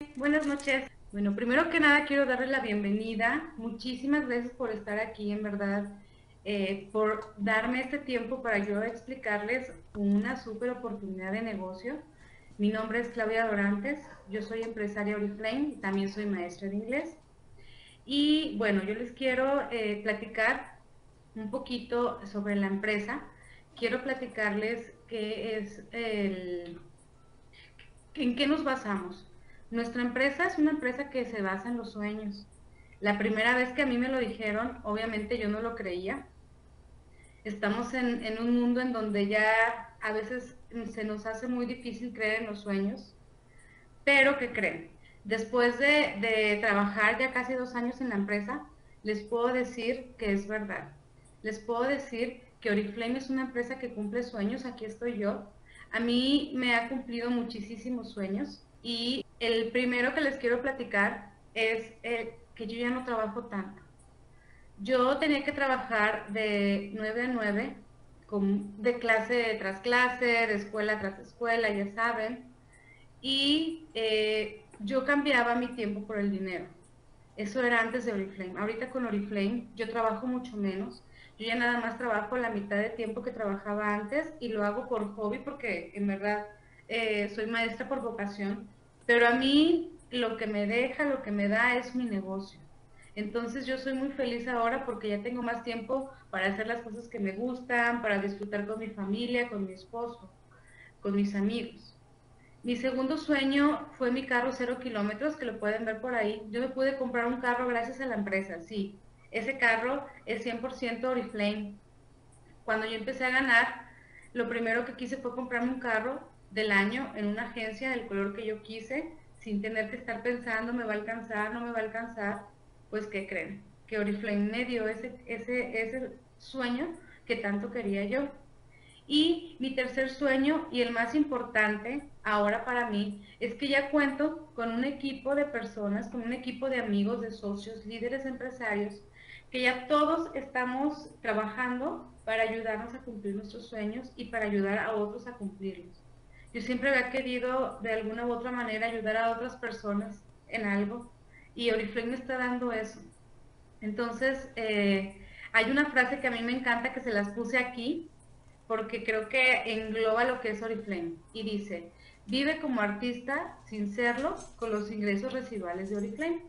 Buenas noches. Bueno, primero que nada quiero darles la bienvenida. Muchísimas gracias por estar aquí, en verdad, por darme este tiempo para yo explicarles una súper oportunidad de negocio. Mi nombre es Claudia Dorantes, yo soy empresaria Oriflame y también soy maestra de inglés. Y bueno, yo les quiero platicar un poquito sobre la empresa. Quiero platicarles qué es ¿en qué nos basamos? Nuestra empresa es una empresa que se basa en los sueños. La primera vez que a mí me lo dijeron, obviamente yo no lo creía. Estamos en un mundo en donde ya a veces se nos hace muy difícil creer en los sueños, pero ¿qué creen? Después de trabajar ya casi 2 años en la empresa, les puedo decir que es verdad. Les puedo decir que Oriflame es una empresa que cumple sueños, aquí estoy yo. A mí me ha cumplido muchísimos sueños y el primero que les quiero platicar es que yo ya no trabajo tanto. Yo tenía que trabajar de 9 a 9, de clase tras clase, de escuela tras escuela, ya saben, y yo cambiaba mi tiempo por el dinero. Eso era antes de Oriflame. Ahorita con Oriflame yo trabajo mucho menos. Yo ya nada más trabajo la mitad de tiempo que trabajaba antes y lo hago por hobby porque en verdad soy maestra por vocación. Pero a mí lo que me deja, lo que me da es mi negocio. Entonces yo soy muy feliz ahora porque ya tengo más tiempo para hacer las cosas que me gustan, para disfrutar con mi familia, con mi esposo, con mis amigos. Mi segundo sueño fue mi carro 0 kilómetros, que lo pueden ver por ahí. Yo me pude comprar un carro gracias a la empresa, sí. Ese carro es 100% Oriflame. Cuando yo empecé a ganar, lo primero que quise fue comprarme un carro del año en una agencia del color que yo quise, sin tener que estar pensando, me va a alcanzar, no me va a alcanzar. Pues, ¿qué creen? Que Oriflame me dio ese sueño que tanto quería yo. Y mi tercer sueño y el más importante ahora para mí es que ya cuento con un equipo de personas, con un equipo de amigos, de socios, líderes empresarios, que ya todos estamos trabajando para ayudarnos a cumplir nuestros sueños y para ayudar a otros a cumplirlos. Yo siempre había querido de alguna u otra manera ayudar a otras personas en algo y Oriflame me está dando eso. Entonces, hay una frase que a mí me encanta que se las puse aquí porque creo que engloba lo que es Oriflame y dice, vive como artista sin serlo con los ingresos residuales de Oriflame.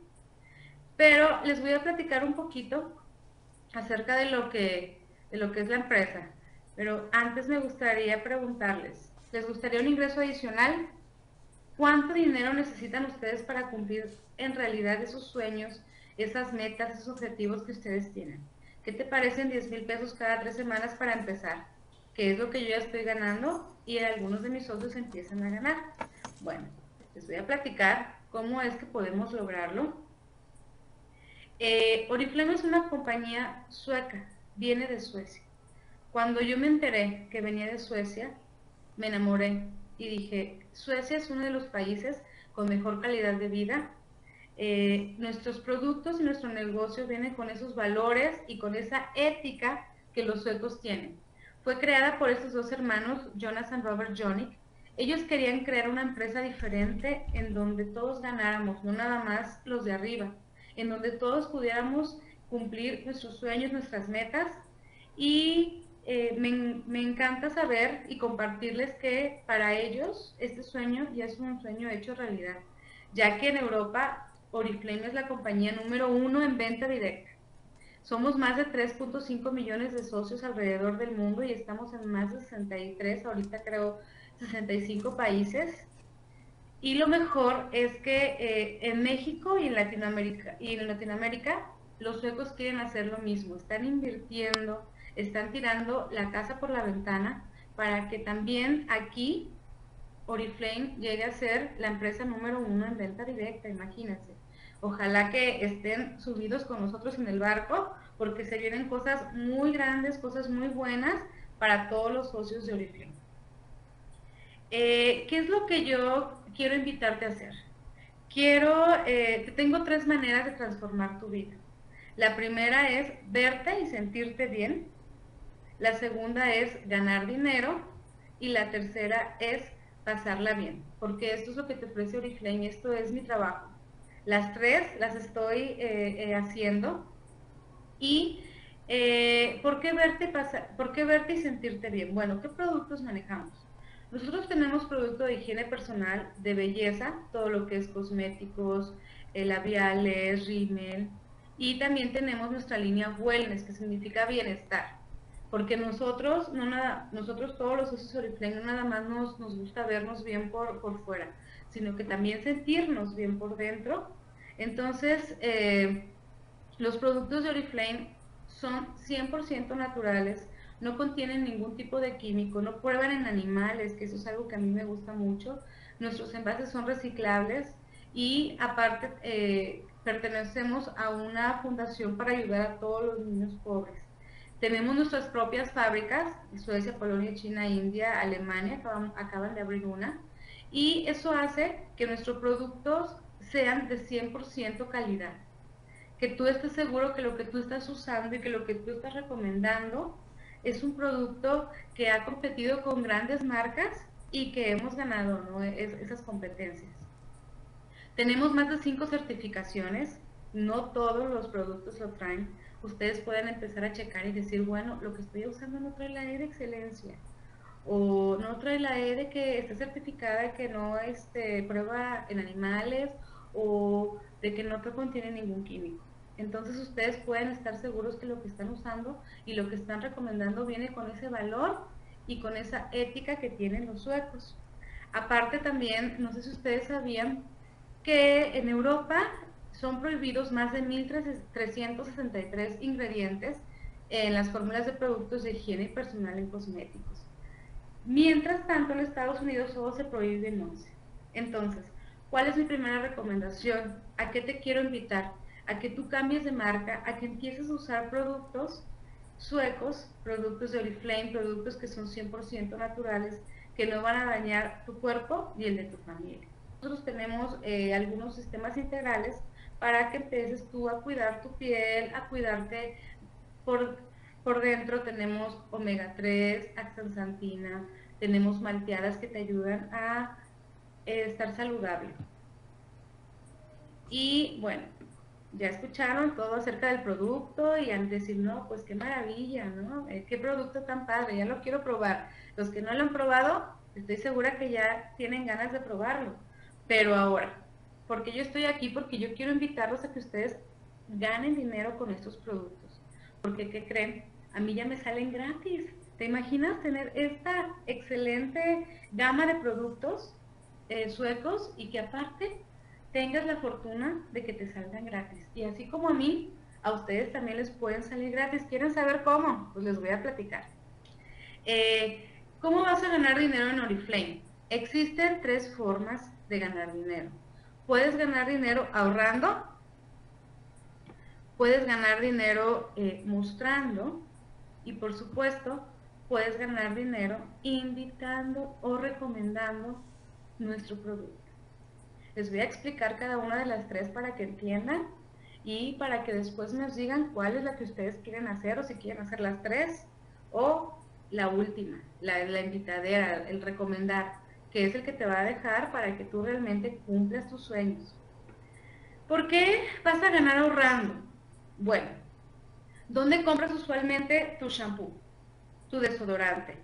Pero les voy a platicar un poquito acerca de lo que es la empresa. Pero antes me gustaría preguntarles, ¿les gustaría un ingreso adicional? ¿Cuánto dinero necesitan ustedes para cumplir en realidad esos sueños, esas metas, esos objetivos que ustedes tienen? ¿Qué te parecen 10,000 pesos cada 3 semanas para empezar? Que es lo que yo ya estoy ganando y algunos de mis socios empiezan a ganar. Bueno, les voy a platicar cómo es que podemos lograrlo. Oriflame es una compañía sueca, viene de Suecia. Cuando yo me enteré que venía de Suecia, me enamoré y dije, Suecia es uno de los países con mejor calidad de vida. Nuestros productos y nuestro negocio vienen con esos valores y con esa ética que los suecos tienen. Fue creada por estos dos hermanos, Jonas y Robert Jonick. Ellos querían crear una empresa diferente en donde todos ganáramos, no nada más los de arriba, en donde todos pudiéramos cumplir nuestros sueños, nuestras metas y me encanta saber y compartirles que para ellos este sueño ya es un sueño hecho realidad, ya que en Europa Oriflame es la compañía número 1 en venta directa. Somos más de 3.5 millones de socios alrededor del mundo y estamos en más de 63, ahorita creo 65 países. Y lo mejor es que en México y en Latinoamérica los suecos quieren hacer lo mismo, están invirtiendo, están tirando la casa por la ventana para que también aquí Oriflame llegue a ser la empresa número 1 en venta directa, imagínense. Ojalá que estén subidos con nosotros en el barco porque se vienen cosas muy grandes, cosas muy buenas para todos los socios de Oriflame. ¿Qué es lo que yo quiero invitarte a hacer? Tengo 3 maneras de transformar tu vida. La primera es verte y sentirte bien. La segunda es ganar dinero. Y la tercera es pasarla bien, porque esto es lo que te ofrece Oriflame, esto es mi trabajo. Las tres las estoy haciendo y ¿por qué verte y sentirte bien? Bueno, ¿qué productos manejamos? Nosotros tenemos producto de higiene personal, de belleza, todo lo que es cosméticos, labiales, rímel, y también tenemos nuestra línea wellness, que significa bienestar. Porque nosotros todos los socios Oriflame no nada más nos gusta vernos bien por fuera, sino que también sentirnos bien por dentro. Entonces, los productos de Oriflame son 100% naturales, no contienen ningún tipo de químico, no prueban en animales, que eso es algo que a mí me gusta mucho. Nuestros envases son reciclables y aparte pertenecemos a una fundación para ayudar a todos los niños pobres. Tenemos nuestras propias fábricas, Suecia, Polonia, China, India, Alemania, acaban de abrir una, y eso hace que nuestros productos sean de 100% calidad, que tú estés seguro que lo que tú estás usando y que lo que tú estás recomendando es un producto que ha competido con grandes marcas y que hemos ganado, ¿no? Esas competencias. Tenemos más de 5 certificaciones, no todos los productos lo traen. Ustedes pueden empezar a checar y decir, bueno, lo que estoy usando no trae la E de excelencia, o no trae la E de que está certificada, que no prueba en animales, o de que no contiene ningún químico. Entonces ustedes pueden estar seguros que lo que están usando y lo que están recomendando viene con ese valor y con esa ética que tienen los suecos. Aparte también, no sé si ustedes sabían que en Europa son prohibidos más de 1.363 ingredientes en las fórmulas de productos de higiene personal en cosméticos. Mientras tanto, en Estados Unidos solo se prohíben 11. Entonces, ¿cuál es mi primera recomendación? ¿A qué te quiero invitar? A que tú cambies de marca, a que empieces a usar productos suecos, productos de Oriflame, productos que son 100% naturales, que no van a dañar tu cuerpo y el de tu familia. Nosotros tenemos algunos sistemas integrales para que empieces tú a cuidar tu piel, a cuidarte por, por dentro. Tenemos omega 3, astaxantina, tenemos malteadas que te ayudan a estar saludable. Y bueno, ya escucharon todo acerca del producto y al decir, no, pues qué maravilla, ¿no? Qué producto tan padre, ya lo quiero probar. Los que no lo han probado, estoy segura que ya tienen ganas de probarlo. Pero ahora, porque yo estoy aquí, porque yo quiero invitarlos a que ustedes ganen dinero con estos productos. Porque, ¿qué creen? A mí ya me salen gratis. ¿Te imaginas tener esta excelente gama de productos suecos y que aparte tengas la fortuna de que te salgan gratis? Y así como a mí, a ustedes también les pueden salir gratis. ¿Quieren saber cómo? Pues les voy a platicar. ¿Cómo vas a ganar dinero en Oriflame? Existen 3 formas de ganar dinero. Puedes ganar dinero ahorrando, puedes ganar dinero mostrando y por supuesto puedes ganar dinero invitando o recomendando nuestro producto. Les voy a explicar cada una de las 3 para que entiendan y para que después nos digan cuál es la que ustedes quieren hacer, o si quieren hacer las 3 o la última, la invitadera, el recomendar, que es el que te va a dejar para que tú realmente cumplas tus sueños. ¿Por qué vas a ganar ahorrando? Bueno, ¿dónde compras usualmente tu shampoo, tu desodorante,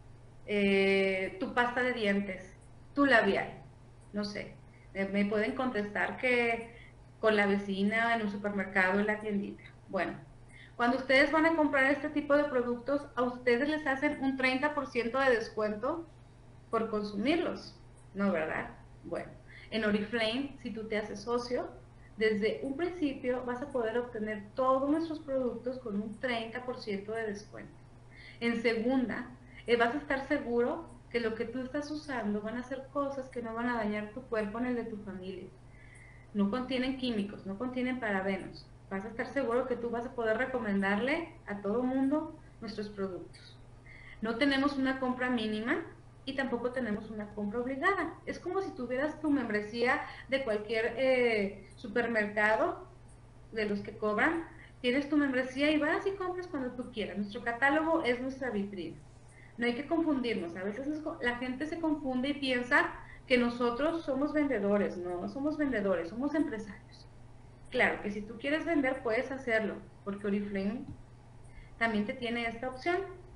tu pasta de dientes, tu labial? No sé, me pueden contestar que con la vecina, en un supermercado, en la tiendita. Bueno, cuando ustedes van a comprar este tipo de productos, a ustedes les hacen un 30% de descuento por consumirlos, ¿no, verdad? Bueno, en Oriflame, si tú te haces socio, desde un principio vas a poder obtener todos nuestros productos con un 30% de descuento. En segunda, vas a estar seguro que lo que tú estás usando van a ser cosas que no van a dañar tu cuerpo ni el de tu familia. No contienen químicos, no contienen parabenos. Vas a estar seguro que tú vas a poder recomendarle a todo mundo nuestros productos. No tenemos una compra mínima y tampoco tenemos una compra obligada. Es como si tuvieras tu membresía de cualquier supermercado, de los que cobran. Tienes tu membresía y vas y compras cuando tú quieras. Nuestro catálogo es nuestra vitrina. No hay que confundirnos. A veces la gente se confunde y piensa que nosotros somos vendedores. No, no somos vendedores, somos empresarios. Claro que si tú quieres vender puedes hacerlo, porque Oriflame también te tiene esta opción.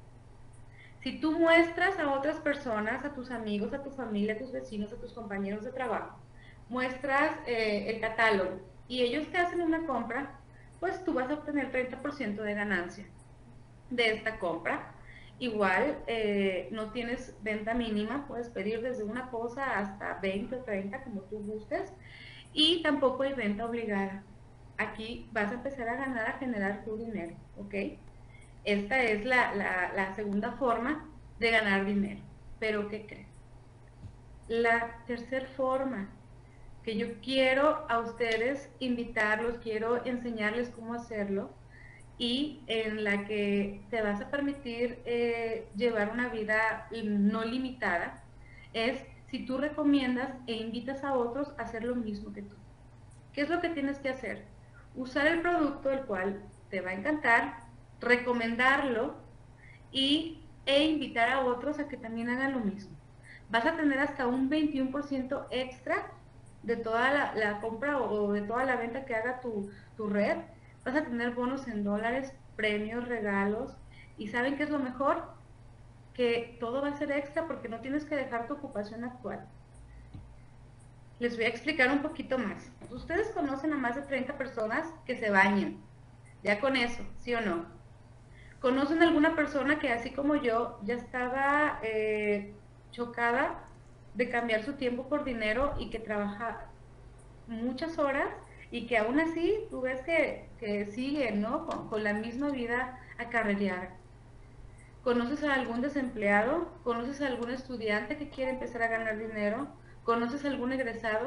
Si tú muestras a otras personas, a tus amigos, a tu familia, a tus vecinos, a tus compañeros de trabajo, muestras el catálogo y ellos te hacen una compra, pues tú vas a obtener 30% de ganancia de esta compra. Igual no tienes venta mínima, puedes pedir desde una cosa hasta 20 o 30 como tú gustes, y tampoco hay venta obligada. Aquí vas a empezar a ganar, a generar tu dinero, ¿ok? Esta es la segunda forma de ganar dinero. Pero ¿qué crees? La tercera forma que yo quiero a ustedes invitarlos, quiero enseñarles cómo hacerlo, y en la que te vas a permitir llevar una vida no limitada, es si tú recomiendas e invitas a otros a hacer lo mismo que tú. ¿Qué es lo que tienes que hacer? Usar el producto, el cual te va a encantar, recomendarlo e invitar a otros a que también hagan lo mismo. Vas a tener hasta un 21% extra de toda la compra o de toda la venta que haga tu red. Vas a tener bonos en dólares, premios, regalos. ¿Y saben qué es lo mejor? Que todo va a ser extra porque no tienes que dejar tu ocupación actual. Les voy a explicar un poquito más. Ustedes conocen a más de 30 personas que se bañan. Ya con eso, ¿sí o no? ¿Conocen alguna persona que así como yo ya estaba chocada de cambiar su tiempo por dinero y que trabaja muchas horas y que aún así tú ves que sigue, ¿no? Con la misma vida acarreada? ¿Conoces a algún desempleado? ¿Conoces a algún estudiante que quiere empezar a ganar dinero? ¿Conoces a algún egresado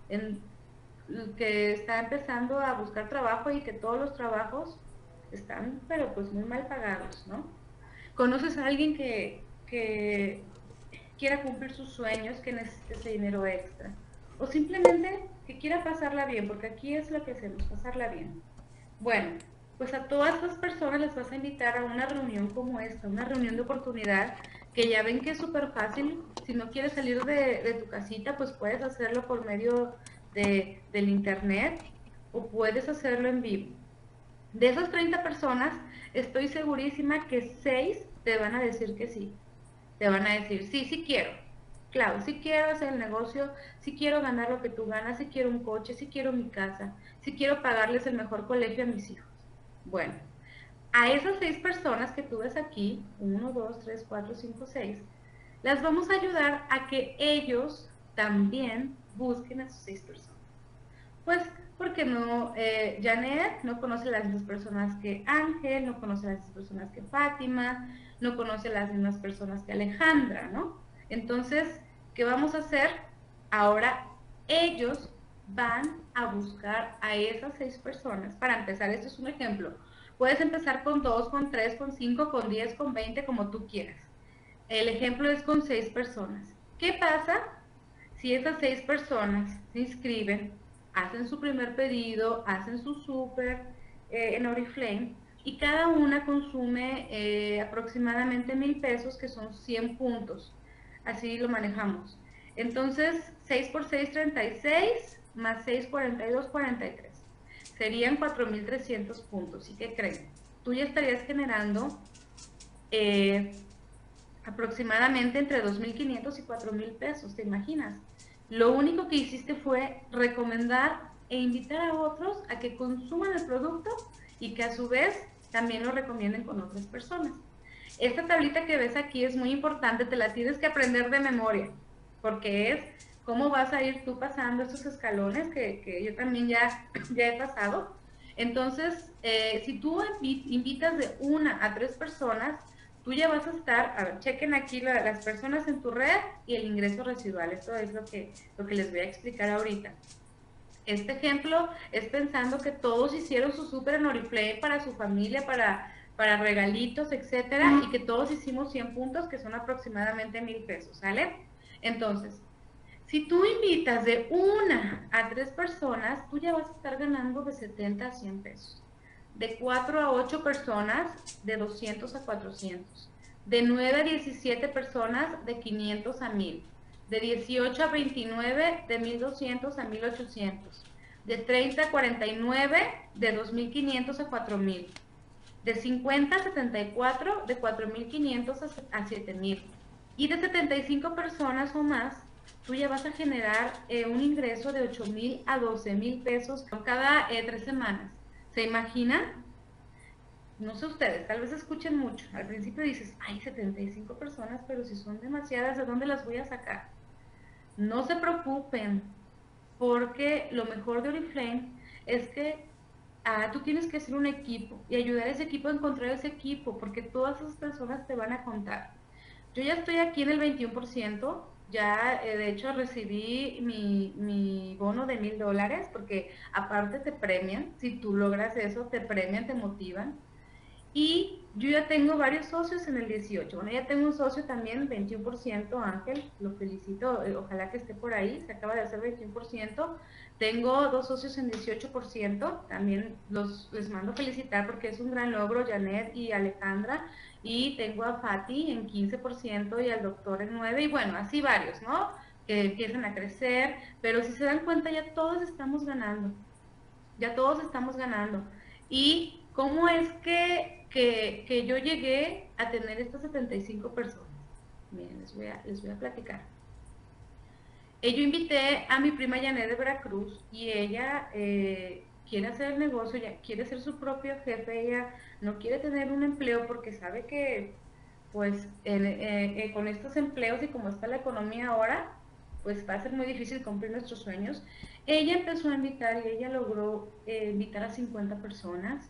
que está empezando a buscar trabajo y que todos los trabajos están, pero pues muy mal pagados, ¿no? ¿Conoces a alguien que quiera cumplir sus sueños, que necesite ese dinero extra? O simplemente que quiera pasarla bien, porque aquí es lo que hacemos, pasarla bien. Bueno, pues a todas las personas les vas a invitar a una reunión como esta, una reunión de oportunidad, que ya ven que es súper fácil. Si no quieres salir de tu casita, pues puedes hacerlo por medio del internet o puedes hacerlo en vivo. De esas 30 personas, estoy segurísima que 6 te van a decir que sí. Te van a decir, sí, sí quiero. Claro, sí quiero hacer el negocio, sí quiero ganar lo que tú ganas, sí quiero un coche, sí quiero mi casa, sí quiero pagarles el mejor colegio a mis hijos. Bueno, a esas 6 personas que tú ves aquí, 1, 2, 3, 4, 5, 6, las vamos a ayudar a que ellos también busquen a sus 6 personas. Pues porque no, Janet no conoce las mismas personas que Ángel, no conoce las mismas personas que Fátima, no conoce las mismas personas que Alejandra, ¿no? Entonces, ¿qué vamos a hacer? Ahora ellos van a buscar a esas 6 personas. Para empezar, esto es un ejemplo. Puedes empezar con 2, con 3, con 5, con 10, con 20, como tú quieras. El ejemplo es con 6 personas. ¿Qué pasa si esas 6 personas se inscriben, hacen su primer pedido, hacen su súper en Oriflame, y cada una consume aproximadamente 1,000 pesos, que son 100 puntos? Así lo manejamos. Entonces, 6 por 6, 36, más 6, 42, 43. Serían 4,300 puntos. ¿Y qué creen? Tú ya estarías generando aproximadamente entre 2,500 y 4,000 pesos, ¿te imaginas? Lo único que hiciste fue recomendar e invitar a otros a que consuman el producto y que a su vez también lo recomienden con otras personas. Esta tablita que ves aquí es muy importante, te la tienes que aprender de memoria, porque es cómo vas a ir tú pasando estos escalones que yo también ya he pasado. Entonces, si tú invitas de 1 a 3 personas, tú ya vas a estar, a ver, chequen aquí las personas en tu red y el ingreso residual. Esto es lo que les voy a explicar ahorita. Este ejemplo es pensando que todos hicieron su súper en Oriflame para su familia, para regalitos, etcétera, y que todos hicimos 100 puntos, que son aproximadamente 1,000 pesos, ¿sale? Entonces, si tú invitas de 1 a 3 personas, tú ya vas a estar ganando de 70 a 100 pesos. De 4 a 8 personas, de 200 a 400. De 9 a 17 personas, de 500 a 1000. De 18 a 29, de 1200 a 1800. De 30 a 49, de 2500 a 4000. De 50 a 74, de 4500 a 7000. Y de 75 personas o más, tú ya vas a generar un ingreso de 8000 a 12000 pesos cada 3 semanas. ¿Se imaginan? No sé ustedes, tal vez escuchen mucho. Al principio dices, hay 75 personas, pero si son demasiadas, ¿de dónde las voy a sacar? No se preocupen, porque lo mejor de Oriflame es que tú tienes que hacer un equipo y ayudar a ese equipo a encontrar ese equipo, porque todas esas personas te van a contar. Yo ya estoy aquí en el 21%, ya de hecho recibí mi bono de $1000, porque aparte te premian, si tú logras eso, te premian, te motivan. Y yo ya tengo varios socios en el 18. Bueno, ya tengo un socio también, 21%, Ángel, lo felicito, ojalá que esté por ahí, se acaba de hacer 21%. Tengo 2 socios en 18%, también les mando felicitar porque es un gran logro, Janet y Alejandra. Y tengo a Fati en 15% y al doctor en 9%, y bueno, así varios, ¿no? Que empiezan a crecer, pero si se dan cuenta ya todos estamos ganando, ya todos estamos ganando. ¿Y cómo es que yo llegué a tener estas 75 personas? Miren, les voy a platicar. Yo invité a mi prima Janet de Veracruz y ella quiere hacer el negocio, ya quiere ser su propio jefe, ella no quiere tener un empleo porque sabe que pues con estos empleos y como está la economía ahora, pues va a ser muy difícil cumplir nuestros sueños. Ella empezó a invitar y ella logró invitar a 50 personas.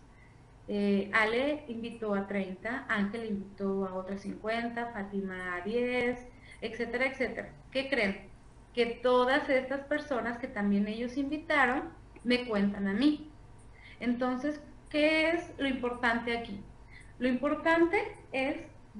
Ale invitó a 30, Ángel invitó a otras 50, Fátima a 10, etcétera, etcétera. ¿Qué creen? Que todas estas personas que también ellos invitaron me cuentan a mí. Entonces, ¿qué es lo importante aquí? Lo importante es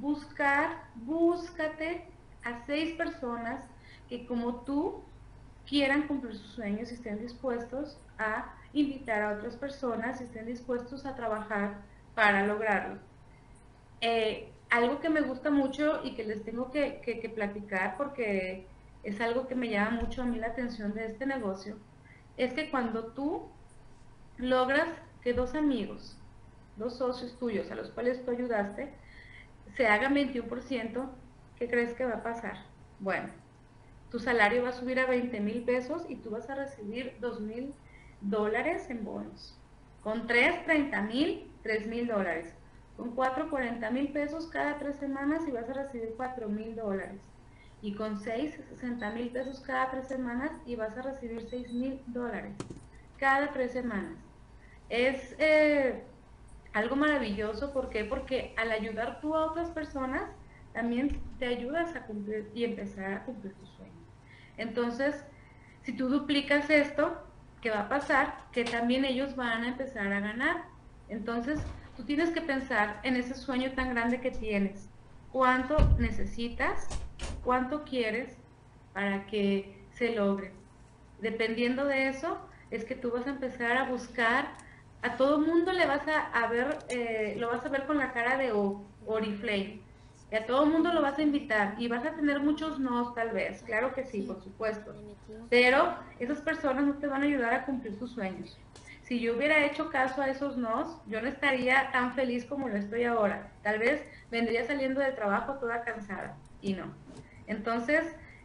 búscate a 6 personas que como tú quieran cumplir sus sueños y estén dispuestos a invitar a otras personas y estén dispuestos a trabajar para lograrlo. Algo que me gusta mucho y que les tengo que platicar porque es algo que me llama mucho a mí la atención de este negocio, es que cuando tú logras que 2 amigos, 2 socios tuyos a los cuales tú ayudaste, se hagan 21%, ¿qué crees que va a pasar? Bueno, tu salario va a subir a 20,000 pesos y tú vas a recibir $2,000 en bonos. Con 3, 30,000, $3,000. Con 4, 40,000 pesos cada 3 semanas y vas a recibir $4,000. Y con 6, 60,000 pesos cada 3 semanas y vas a recibir $6,000 cada 3 semanas. Es algo maravilloso, ¿por qué? Porque al ayudar tú a otras personas, también te ayudas a cumplir y empezar a cumplir tus sueños. Entonces, si tú duplicas esto, ¿qué va a pasar? Que también ellos van a empezar a ganar. Entonces, tú tienes que pensar en ese sueño tan grande que tienes. ¿Cuánto necesitas? ¿Cuánto quieres para que se logre? Dependiendo de eso, es que tú vas a empezar a buscar, a todo mundo le vas a ver, lo vas a ver con la cara de Oriflame. Y a todo mundo lo vas a invitar y vas a tener muchos nos tal vez, claro que sí, por supuesto. Pero esas personas no te van a ayudar a cumplir tus sueños. Si yo hubiera hecho caso a esos nos, yo no estaría tan feliz como lo estoy ahora. Tal vez vendría saliendo del trabajo toda cansada y no. Entonces,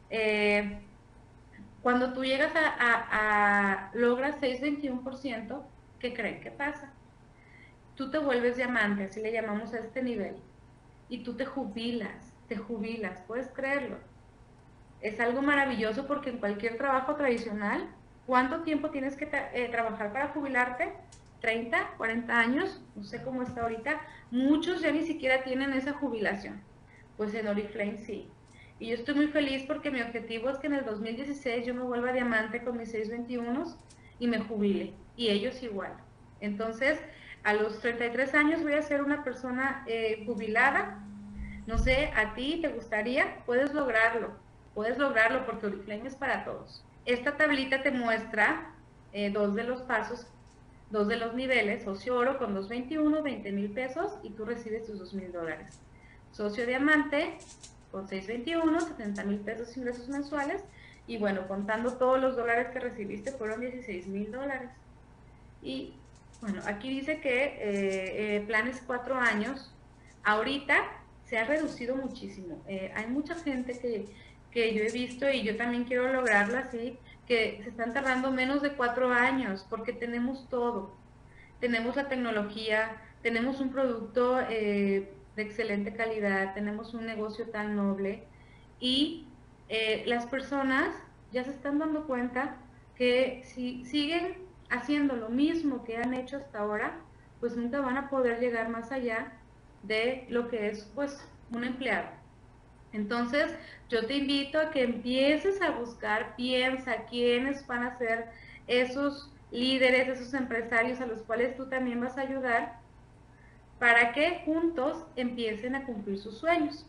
cuando tú llegas logras 6,21%, ¿qué creen que pasa? Tú te vuelves diamante, así le llamamos a este nivel, y tú te jubilas, puedes creerlo. Es algo maravilloso porque en cualquier trabajo tradicional, ¿cuánto tiempo tienes que trabajar para jubilarte? 30, 40 años, no sé cómo está ahorita. Muchos ya ni siquiera tienen esa jubilación. Pues en Oriflame sí. Y yo estoy muy feliz porque mi objetivo es que en el 2016 yo me vuelva diamante con mis 621 y me jubile. Y ellos igual. Entonces, a los 33 años voy a ser una persona jubilada. No sé, ¿a ti te gustaría? Puedes lograrlo porque Oriflame es para todos. Esta tablita te muestra 2 de los pasos, 2 de los niveles, socio oro con 221, 20,000 pesos y tú recibes tus $2,000. socio diamante con 621, 70,000 pesos ingresos mensuales. Y bueno, contando todos los dólares que recibiste, fueron 16,000 dólares. Y bueno, aquí dice que planes 4 años. Ahorita se ha reducido muchísimo. Hay mucha gente que yo he visto y yo también quiero lograrlo así, que se están tardando menos de 4 años porque tenemos todo. Tenemos la tecnología, tenemos un producto de excelente calidad, tenemos un negocio tan noble y las personas ya se están dando cuenta que si siguen haciendo lo mismo que han hecho hasta ahora, pues nunca van a poder llegar más allá de lo que es pues un empleado. Entonces, yo te invito a que empieces a buscar, piensa quiénes van a ser esos líderes, esos empresarios a los cuales tú también vas a ayudar para que juntos empiecen a cumplir sus sueños.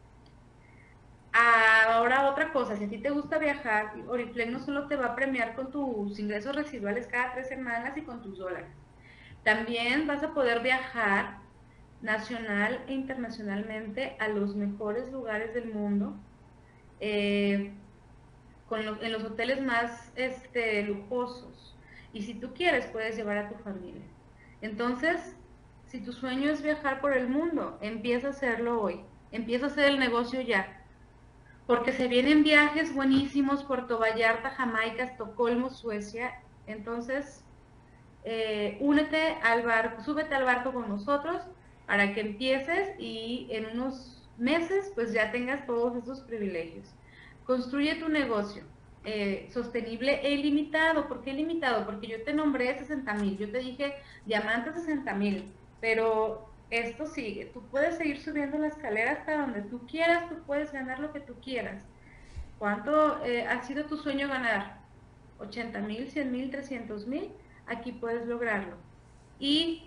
Ahora otra cosa, si a ti te gusta viajar, Oriflame no solo te va a premiar con tus ingresos residuales cada 3 semanas y con tus dólares, también vas a poder viajar nacional e internacionalmente a los mejores lugares del mundo, en los hoteles más lujosos. Y si tú quieres, puedes llevar a tu familia. Entonces, si tu sueño es viajar por el mundo, empieza a hacerlo hoy. Empieza a hacer el negocio ya. Porque se vienen viajes buenísimos, Puerto Vallarta, Jamaica, Estocolmo, Suecia. Entonces, únete al barco, súbete al barco con nosotros para que empieces y en unos meses pues ya tengas todos esos privilegios. Construye tu negocio sostenible e ilimitado. ¿Por qué ilimitado? Porque yo te nombré 60,000, yo te dije diamante 60,000, pero esto sigue. Tú puedes seguir subiendo la escalera hasta donde tú quieras, tú puedes ganar lo que tú quieras. ¿Cuánto ha sido tu sueño ganar? 80,000, 100,000, 300,000. Aquí puedes lograrlo. Y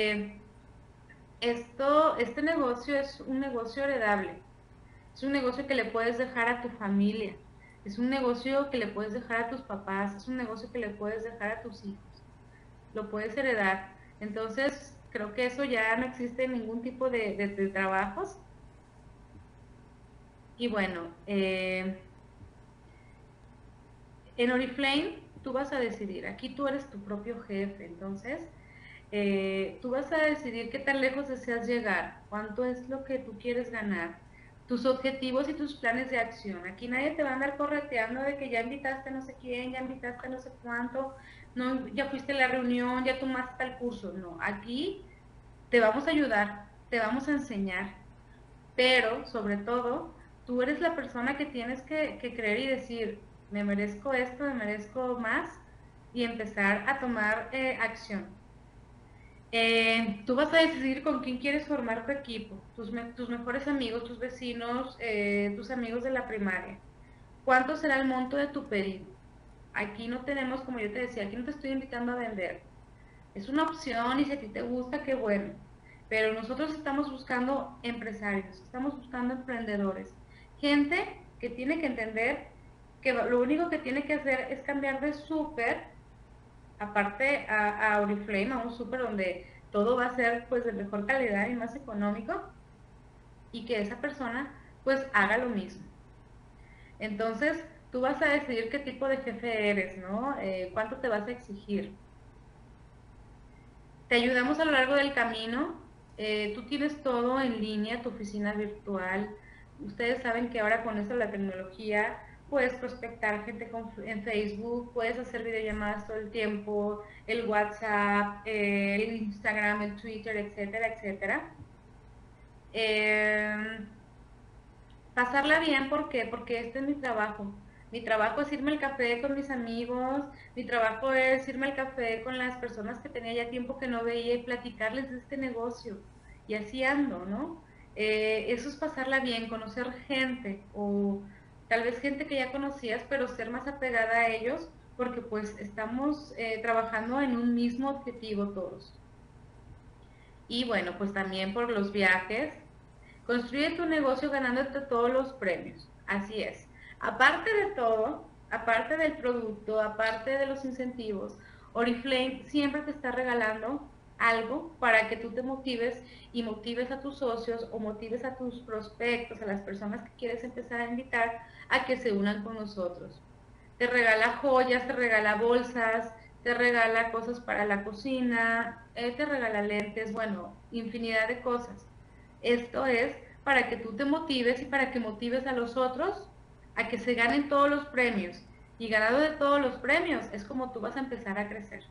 este negocio es un negocio heredable. Es un negocio que le puedes dejar a tu familia. Es un negocio que le puedes dejar a tus papás. Es un negocio que le puedes dejar a tus hijos. Lo puedes heredar. Entonces, creo que eso ya no existe en ningún tipo de trabajos. Y bueno, en Oriflame tú vas a decidir. Aquí tú eres tu propio jefe. Entonces, tú vas a decidir qué tan lejos deseas llegar, cuánto es lo que tú quieres ganar, tus objetivos y tus planes de acción. Aquí nadie te va a andar correteando de que ya invitaste a no sé quién, ya invitaste a no sé cuánto, no, ya fuiste a la reunión, ya tomaste el curso. No, aquí te vamos a ayudar, te vamos a enseñar, pero sobre todo, tú eres la persona que tienes que creer y decir, me merezco esto, me merezco más, y empezar a tomar acción. Tú vas a decidir con quién quieres formar tu equipo, tus mejores amigos, tus vecinos, tus amigos de la primaria. ¿Cuánto será el monto de tu pedido? Aquí no tenemos, como yo te decía, aquí no te estoy invitando a vender. Es una opción y si a ti te gusta, qué bueno. Pero nosotros estamos buscando empresarios, estamos buscando emprendedores. Gente que tiene que entender que lo único que tiene que hacer es cambiar de súper, aparte a Oriflame, a un súper donde todo va a ser pues de mejor calidad y más económico, y que esa persona pues haga lo mismo. Entonces tú vas a decidir qué tipo de jefe eres, ¿no? ¿Cuánto te vas a exigir? Te ayudamos a lo largo del camino. Tú tienes todo en línea, tu oficina virtual. Ustedes saben que ahora con esto de la tecnología puedes prospectar gente en Facebook, puedes hacer videollamadas todo el tiempo, el WhatsApp, el Instagram, el Twitter, etcétera, etcétera. Pasarla bien, ¿por qué? Porque este es mi trabajo. Mi trabajo es irme al café con mis amigos, mi trabajo es irme al café con las personas que tenía ya tiempo que no veía y platicarles de este negocio. Y así ando, ¿no? Eso es pasarla bien, conocer gente o tal vez gente que ya conocías, pero ser más apegada a ellos porque pues estamos trabajando en un mismo objetivo todos. Y bueno, pues también por los viajes. Construye tu negocio ganándote todos los premios. Así es. Aparte de todo, aparte del producto, aparte de los incentivos, Oriflame siempre te está regalando algo para que tú te motives y motives a tus socios o motives a tus prospectos, a las personas que quieres empezar a invitar a que se unan con nosotros. Te regala joyas, te regala bolsas, te regala cosas para la cocina, te regala lentes, bueno, infinidad de cosas. Esto es para que tú te motives y para que motives a los otros a que se ganen todos los premios. Y ganado de todos los premios es como tú vas a empezar a crecer.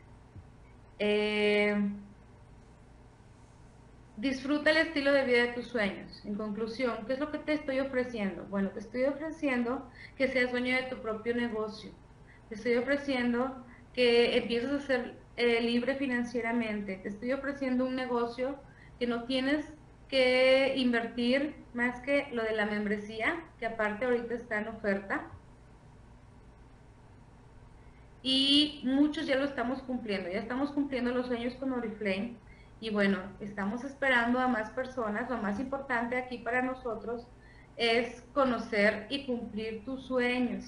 Disfruta el estilo de vida de tus sueños. En conclusión, ¿qué es lo que te estoy ofreciendo? Bueno, te estoy ofreciendo que seas dueño de tu propio negocio. Te estoy ofreciendo que empieces a ser libre financieramente. Te estoy ofreciendo un negocio que no tienes que invertir más que lo de la membresía, que aparte ahorita está en oferta. Y muchos ya lo estamos cumpliendo, ya estamos cumpliendo los sueños con Oriflame. Y bueno, estamos esperando a más personas. Lo más importante aquí para nosotros es conocer y cumplir tus sueños.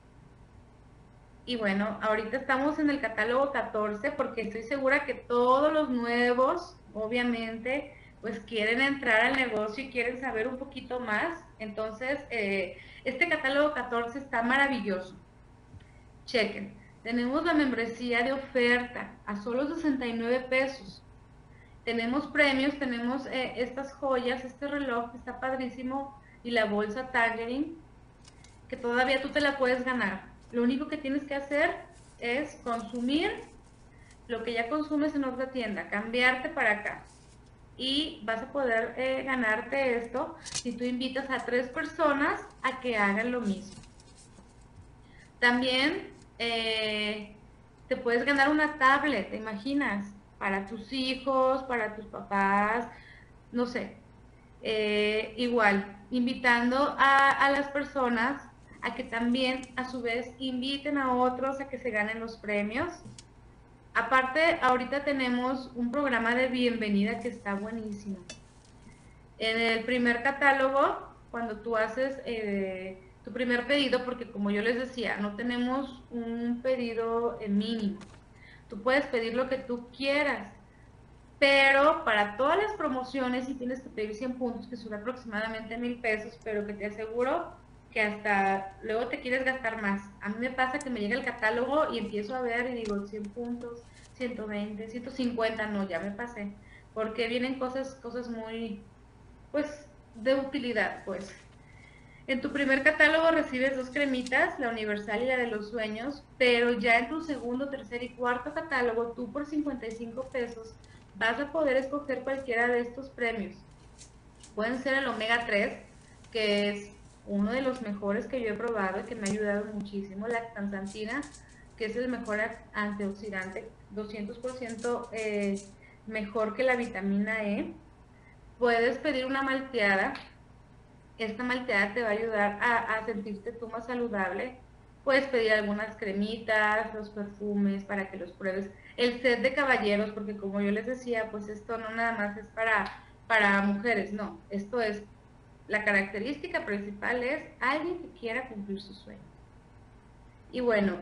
Y bueno, ahorita estamos en el catálogo 14 porque estoy segura que todos los nuevos, obviamente, pues quieren entrar al negocio y quieren saber un poquito más. Entonces, este catálogo 14 está maravilloso. Chequen, tenemos la membresía de oferta a solo 69 pesos. Tenemos premios, tenemos estas joyas, este reloj que está padrísimo y la bolsa Tangerine, que todavía tú te la puedes ganar. Lo único que tienes que hacer es consumir lo que ya consumes en otra tienda, cambiarte para acá. Y vas a poder ganarte esto si tú invitas a 3 personas a que hagan lo mismo. También te puedes ganar una tablet, ¿te imaginas? Para tus hijos, para tus papás, no sé. Igual, invitando a las personas a que también a su vez inviten a otros a que se ganen los premios. Aparte, ahorita tenemos un programa de bienvenida que está buenísimo. En el primer catálogo, cuando tú haces tu primer pedido, porque como yo les decía, no tenemos un pedido mínimo. Tú puedes pedir lo que tú quieras, pero para todas las promociones sí tienes que pedir 100 puntos, que son aproximadamente 1000 pesos, pero que te aseguro que hasta luego te quieres gastar más. A mí me pasa que me llega el catálogo y empiezo a ver y digo 100 puntos, 120, 150, no, ya me pasé, porque vienen cosas muy, pues, de utilidad, pues. En tu primer catálogo recibes 2 cremitas, la universal y la de los sueños, pero ya en tu segundo, tercer y cuarto catálogo, tú por 55 pesos vas a poder escoger cualquiera de estos premios. Pueden ser el omega 3, que es uno de los mejores que yo he probado y que me ha ayudado muchísimo, la astaxantina, que es el mejor antioxidante, 200% mejor que la vitamina E. Puedes pedir una malteada. Esta malteada te va a ayudar a sentirte tú más saludable. Puedes pedir algunas cremitas, los perfumes para que los pruebes. El set de caballeros, porque como yo les decía, pues esto no nada más es para mujeres, no. Esto es, la característica principal es alguien que quiera cumplir su sueño. Y bueno,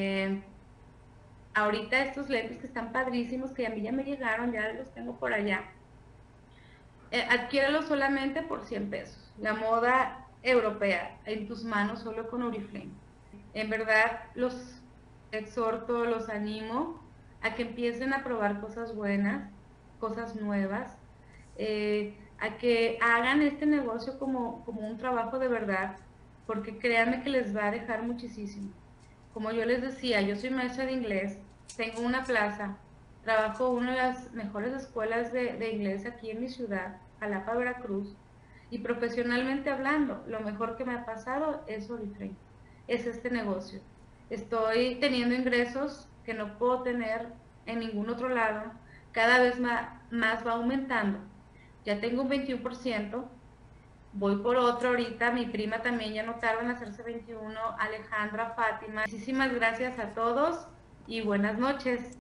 ahorita estos lentes que están padrísimos, que a mí ya me llegaron, ya los tengo por allá. Adquiéralo solamente por 100 pesos. La moda europea en tus manos solo con Oriflame. En verdad los exhorto, los animo a que empiecen a probar cosas buenas, cosas nuevas, a que hagan este negocio como un trabajo de verdad, porque créanme que les va a dejar muchísimo. Como yo les decía, yo soy maestra de inglés, tengo una plaza, trabajo en una de las mejores escuelas de inglés aquí en mi ciudad, Jalapa, Veracruz, y profesionalmente hablando, lo mejor que me ha pasado es Oriflame, es este negocio. Estoy teniendo ingresos que no puedo tener en ningún otro lado, cada vez más va aumentando. Ya tengo un 21%, voy por otro ahorita, mi prima también ya no tarda en hacerse 21, Alejandra, Fátima. Muchísimas gracias a todos y buenas noches.